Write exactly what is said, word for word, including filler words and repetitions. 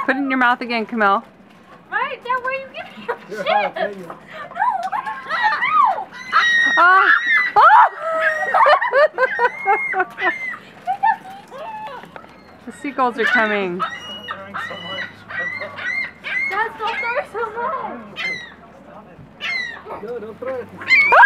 Put it in your mouth again, Camille. Right? That way you get your shit. No! Ah! Oh! The seagulls are coming. Dad, stop throwing so much. No, don't throw it.